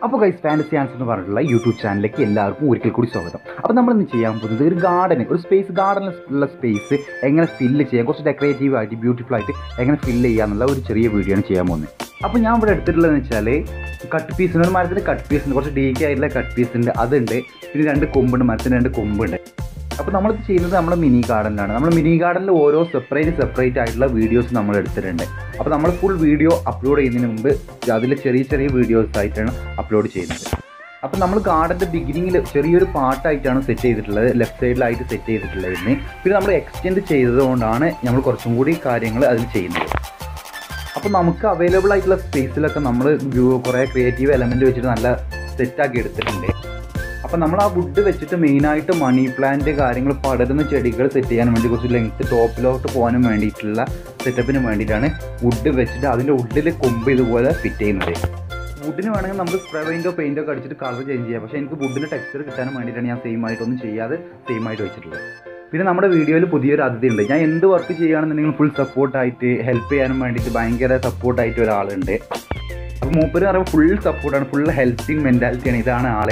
അപ്പോൾ guys fantasy answer എന്ന് പറഞ്ഞിട്ടുള്ള യൂട്യൂബ് ചാനലിലേക്ക് എല്ലാവർക്കും ഒരിക്കൽ കൂടി സ്വാഗതം. അപ്പോൾ നമ്മളിന്ന് ചെയ്യാൻ പോകുന്നത് ഒരു ഗാർഡൻ, ഒരു സ്പേസ്, ഗാർഡനിലുള്ള സ്പേസ് എങ്ങനെ ഫില്ല് ചെയ്യാം, കുറച്ച് ഡെക്കറേറ്റീവ് ആയിട്ട് ബ്യൂട്ടിഫുൾ ആയിട്ട് എങ്ങനെ ഫില്ല് ചെയ്യാന്നുള്ള ഒരു ചെറിയ വീഡിയോ ആണ് ചെയ്യാൻ പോകുന്നത്. അപ്പോൾ ഞാൻ ഇവിടെ എടുത്തിട്ടുള്ളതെന്ന് വെച്ചാൽ കട്ട് പീസിന്, ഒരു മരത്തിന് കട്ട് പീസുണ്ട്, കുറച്ച് ഡീക്കി ആയിട്ടുള്ള കട്ട് പീസ് ഉണ്ട്, അതുണ്ട്. പിന്നെ 2 കൊമ്പുണ്ട്, മരത്തിന് 2 കൊമ്പുണ്ട്. അപ്പോൾ നമ്മളിത് ചെയ്യുന്നത് നമ്മുടെ മിനി ഗാർഡനിലാണ്. നമ്മൾ മിനി ഗാർഡനിൽ ഓരോ സെപ്പറേറ്റ് ആയിട്ടുള്ള വീഡിയോസ് നമ്മൾ എടുത്തിട്ടുണ്ട്. അപ്പോൾ നമ്മൾ ഫുൾ വീഡിയോ അപ്ലോഡ് ചെയ്യുന്നതിന് മുമ്പ് അതിൽ ചെറിയ വീഡിയോസ് ആയിട്ടാണ് അപ്ലോഡ് ചെയ്യുന്നത്. അപ്പോൾ നമ്മൾ ഗാർഡൻ്റെ ബിഗിനിങ്ങിൽ ചെറിയൊരു പാർട്ടായിട്ടാണ് സെറ്റ് ചെയ്തിട്ടുള്ളത്, ലെഫ്റ്റ് സൈഡിലായിട്ട് സെറ്റ് ചെയ്തിട്ടുള്ളതിന്. പിന്നെ നമ്മൾ എക്സ്റ്റെൻഡ് ചെയ്തതുകൊണ്ടാണ് നമ്മൾ കുറച്ചും കൂടി കാര്യങ്ങൾ അതിൽ ചെയ്യുന്നത്. അപ്പോൾ നമുക്ക് അവൈലബിൾ ആയിട്ടുള്ള സ്പേസിലൊക്കെ നമ്മൾ കുറേ ക്രിയേറ്റീവ് എലമെൻറ്റ് വെച്ചിട്ട് നല്ല സെറ്റാക്കി എടുത്തിട്ടുണ്ട്. അപ്പോൾ നമ്മൾ ആ വുഡ് വെച്ചിട്ട് മെയിനായിട്ട് മണി പ്ലാന്റ് കാര്യങ്ങൾ, പടരുന്ന ചെടികൾ സെറ്റ് ചെയ്യാൻ വേണ്ടി കുറച്ച് ലെങ്ത്ത് ടോപ്പിലോട്ട് പോകാനും വേണ്ടിയിട്ടുള്ള സെറ്റപ്പിന് വേണ്ടിയിട്ടാണ് വുഡ് വെച്ചിട്ട് അതിൻ്റെ ഉള്ളിൽ കൊമ്പ് ഇതുപോലെ ഫിറ്റ് ചെയ്യുന്നത്. വുഡിന് വേണമെങ്കിൽ നമുക്ക് സ്പ്രേ പെയിൻറ്റോ ഒക്കെ അടിച്ചിട്ട് കളർ ചേഞ്ച് ചെയ്യാം. പക്ഷേ എനിക്ക് വുഡിൻ്റെ ടെക്സ്ചർ കിട്ടാൻ വേണ്ടിയിട്ടാണ് ഞാൻ സെയിം ആയിട്ടൊന്നും ചെയ്യാതെ സെയിം ആയിട്ട് വെച്ചിട്ടുള്ളത്. പിന്നെ നമ്മുടെ വീഡിയോയിൽ പുതിയൊരു അതിഥി ഉണ്ട്. ഞാൻ എന്ത് വർക്ക് ചെയ്യുകയാണെന്നുണ്ടെങ്കിൽ ഫുൾ സപ്പോർട്ടായിട്ട് ഹെൽപ്പ് ചെയ്യാനും വേണ്ടിയിട്ട് ഭയങ്കര സപ്പോർട്ടായിട്ട് ഒരാളുണ്ട്. അപ്പോൾ മൂപ്പര് പറയുമ്പോൾ ഫുൾ സപ്പോർട്ടാണ്, ഫുൾ ഹെൽപ്പിംഗ് മെൻറ്റാലിറ്റിയാണ്. ഇതാണ് ആളെ.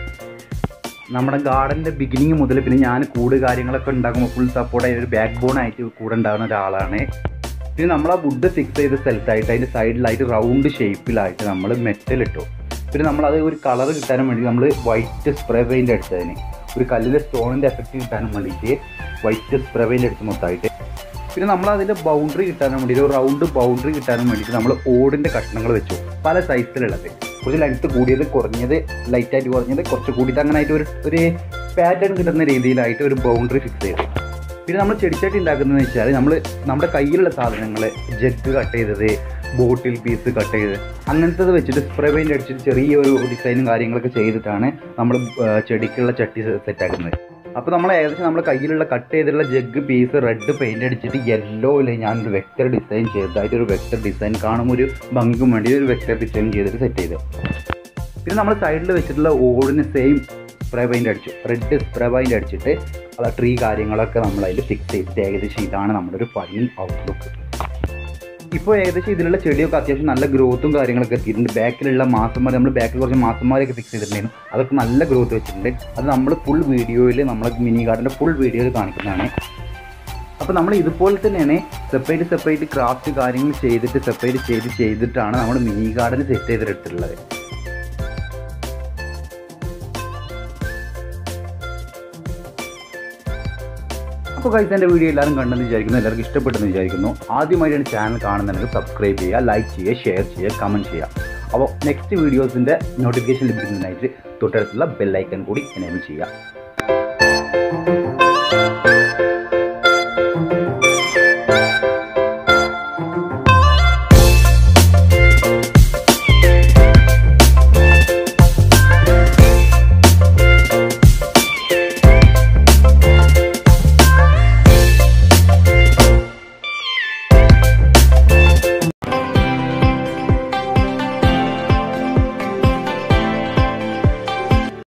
നമ്മുടെ ഗാർഡൻ്റെ ബിഗിനിങ് മുതൽ പിന്നെ ഞാൻ കൂട് കാര്യങ്ങളൊക്കെ ഉണ്ടാക്കുമ്പോൾ ഫുൾ സപ്പോർട്ടായിട്ട് ഒരു ബാക്ക് ബോണായിട്ട് കൂടെ ഉണ്ടാകുന്ന ഒരാളാണ്. പിന്നെ നമ്മൾ ആ വുഡ് ഫിക്സ് ചെയ്ത സ്ഥലത്തായിട്ട് അതിൻ്റെ സൈഡിലായിട്ട് റൗണ്ട് ഷേപ്പിലായിട്ട് നമ്മൾ മെറ്റൽ ഇട്ടു. പിന്നെ നമ്മളത് ഒരു കളർ കിട്ടാനും വേണ്ടി നമ്മൾ വൈറ്റ് സ്പ്രേ പെയിൻ്റ് അടിച്ചതിന്, ഒരു കല്ലിലെ സ്റ്റോണിൻ്റെ എഫക്റ്റ് കിട്ടാനും വേണ്ടിയിട്ട് വൈറ്റ് സ്പ്രേ പെയിൻ്റ് അടിച്ച് മൊത്തമായിട്ട്. പിന്നെ നമ്മളതിൻ്റെ ബൗണ്ടറി കിട്ടാനും വേണ്ടിയിട്ട്, ഒരു റൗണ്ട് ബൗണ്ടറി കിട്ടാനും വേണ്ടിയിട്ട് നമ്മൾ ഓടിൻ്റെ കഷ്ണങ്ങൾ വെച്ചു, പല സൈസിലുള്ളത്. കുറച്ച് ലെങ്ത്ത് കൂടിയത്, കുറഞ്ഞത്, ലൈറ്റായിട്ട് കുറഞ്ഞത്, കുറച്ച് കൂടിയിട്ട് അങ്ങനെയായിട്ട് ഒരു പാറ്റേൺ കിട്ടുന്ന രീതിയിലായിട്ട് ഒരു ബൗണ്ടറി ഫിക്സ് ചെയ്തു. പിന്നെ നമ്മൾ ചെടിച്ചട്ടി ഉണ്ടാക്കുന്നതെന്ന് വെച്ചാൽ നമ്മുടെ കയ്യിലുള്ള സാധനങ്ങൾ, ജഗ് കട്ട് ചെയ്തത്, ബോട്ടിൽ പീസ് കട്ട് ചെയ്ത് അങ്ങനത്തത് വെച്ചിട്ട് സ്പ്രേ പെയിൻ്റ് അടിച്ചിട്ട് ചെറിയൊരു ഡിസൈനും കാര്യങ്ങളൊക്കെ ചെയ്തിട്ടാണ് നമ്മൾ ചെടിക്കുള്ള ചട്ടി സെറ്റാക്കുന്നത്. അപ്പോൾ നമ്മൾ ഏകദേശം നമ്മുടെ കയ്യിലുള്ള കട്ട് ചെയ്തിട്ടുള്ള ജഗ് പീസ് റെഡ് പെയിൻ്റ് അടിച്ചിട്ട് യെല്ലോയിൽ ഞാനൊരു വെക്റ്റർ ഡിസൈൻ ചെയ്തതായിട്ടൊരു വെക്റ്റർ ഡിസൈൻ കാണുമ്പോൾ ഒരു ഭംഗിക്കും വേണ്ടി ഒരു വെക്റ്റർ ഡിസൈൻ ചെയ്തിട്ട് സെറ്റ് ചെയ്ത്. പിന്നെ നമ്മൾ സൈഡിൽ വെച്ചിട്ടുള്ള ഓടിന് സെയിം സ്പ്രേ പെയിൻ്റ് അടിച്ചു, റെഡ് സ്പ്രേ പെയിൻ്റ് അടിച്ചിട്ട് അത് ട്രീ കാര്യങ്ങളൊക്കെ നമ്മളതിൽ ഫിക്സ് ചെയ്തിട്ട് ഏകദേശം ഇതാണ് നമ്മുടെ ഒരു ഫൈനൽ ഔട്ട്ലുക്ക്. ഇപ്പോൾ ഏകദേശം ഇതിലുള്ള ചെടിയൊക്കെ അത്യാവശ്യം നല്ല ഗ്രോത്തും കാര്യങ്ങളൊക്കെ എത്തിയിട്ടുണ്ട്. ബാക്കിലുള്ള മാസന്മാർ, നമ്മൾ ബാക്കിൽ കുറച്ച് മാസന്മാരൊക്കെ ഫിക്സ് ചെയ്തിട്ടുണ്ടായിരുന്നു, അതൊക്കെ നല്ല ഗ്രോത്ത് വെച്ചിട്ടുണ്ട്. അത് നമ്മൾ ഫുൾ വീഡിയോയിൽ, നമ്മൾ മിനി ഗാർഡൻ്റെ ഫുൾ വീഡിയോയിൽ കാണിക്കുന്നതാണ്. അപ്പോൾ നമ്മൾ ഇതുപോലെ തന്നെയാണ് സെപ്പറേറ്റ് ക്രാഫ്റ്റ് കാര്യങ്ങൾ ചെയ്തിട്ട് ചെയ്തിട്ടാണ് നമ്മൾ മിനി ഗാർഡൻ സെറ്റ് ചെയ്തിട്ടുള്ളത്. അപ്പോൾ ഗൈസ്, എൻ്റെ വീഡിയോ എല്ലാവരും കണ്ടെന്ന് വിചാരിക്കുന്നു, എല്ലാവർക്കും ഇഷ്ടപ്പെട്ടെന്ന് വിചാരിക്കുന്നു. ആദ്യമായിട്ടാണ് ചാനൽ കാണുന്നുണ്ടെങ്കിൽ സബ്സ്ക്രൈബ് ചെയ്യുക, ലൈക്ക് ചെയ്യുക, ഷെയർ ചെയ്യുക, കമൻറ്റ് ചെയ്യുക. അപ്പോൾ നെക്സ്റ്റ് വീഡിയോസിൻ്റെ നോട്ടിഫിക്കേഷൻ ലഭിക്കുന്നതിനായിട്ട് തൊട്ടടുത്തുള്ള ബെൽ ഐക്കൺ കൂടി എനേബിൾ ചെയ്യുക.